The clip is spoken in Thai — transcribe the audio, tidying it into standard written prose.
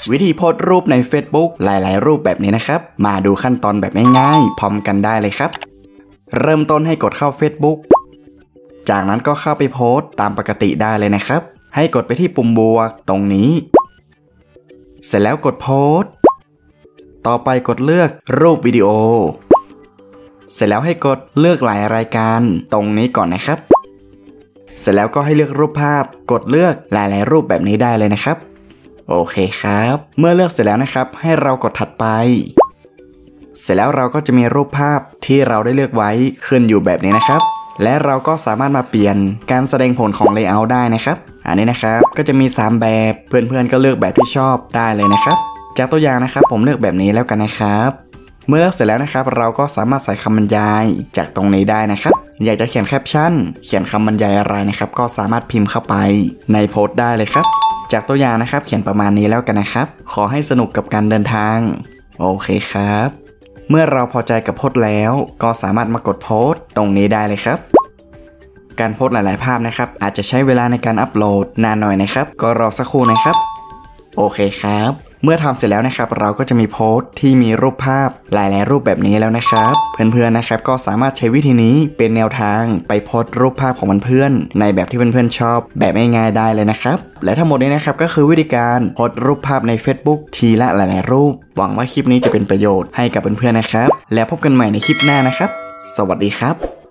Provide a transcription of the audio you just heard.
วิธีโพสต์รูปใน Facebook หลายๆรูปแบบนี้นะครับมาดูขั้นตอนแบบง่ายๆพร้อมกันได้เลยครับเริ่มต้นให้กดเข้า Facebook จากนั้นก็เข้าไปโพสต์ตามปกติได้เลยนะครับให้กดไปที่ปุ่มบวกตรงนี้เสร็จแล้วกดโพสต์ต่อไปกดเลือกรูปวิดีโอเสร็จแล้วให้กดเลือกหลายรายการตรงนี้ก่อนนะครับเสร็จแล้วก็ให้เลือกรูปภาพกดเลือกหลายๆรูปแบบนี้ได้เลยนะครับโอเคครับเมื่อเลือกเสร็จแล้วนะครับให้เรากดถัดไปเสร็จแล้วเราก็จะมีรูปภาพที่เราได้เลือกไว้ขึ้นอยู่แบบนี้นะครับและเราก็สามารถมาเปลี่ยนการแสดงผลของ Layout ได้นะครับอันนี้นะครับก็จะมี3แบบเพื่อนๆก็เลือกแบบที่ชอบได้เลยนะครับจากตัวอย่างนะครับผมเลือกแบบนี้แล้วกันนะครับเมื่อเลือกเสร็จแล้วนะครับเราก็สามารถใส่คำบรรยายจากตรงนี้ได้นะครับอยากจะเขียนแคปชั่นเขียนคำบรรยายอะไรนะครับก็สามารถพิมพ์เข้าไปในโพสต์ได้เลยครับจากตัวอย่างนะครับเขียนประมาณนี้แล้วกันนะครับขอให้สนุกกับการเดินทางโอเคครับเมื่อเราพอใจกับโพสต์แล้วก็สามารถมากดโพสต์ตรงนี้ได้เลยครับการโพสต์หลายๆภาพนะครับอาจจะใช้เวลาในการอัปโหลดนานหน่อยนะครับก็รอสักครู่นะครับโอเคครับเมื่อทำเสร็จแล้วนะครับเราก็จะมีโพสต์ที่มีรูปภาพหลายๆรูปแบบนี้แล้วนะครับเพื่อนๆนะครับก็สามารถใช้วิธีนี้เป็นแนวทางไปโพสต์รูปภาพของเพื่อนๆในแบบที่เพื่อนๆชอบแบบง่ายๆได้เลยนะครับและทั้งหมดนี้นะครับก็คือวิธีการโพสต์รูปภาพใน Facebook ทีละหลายๆรูปหวังว่าคลิปนี้จะเป็นประโยชน์ให้กับเพื่อนๆนะครับแล้วพบกันใหม่ในคลิปหน้านะครับสวัสดีครับ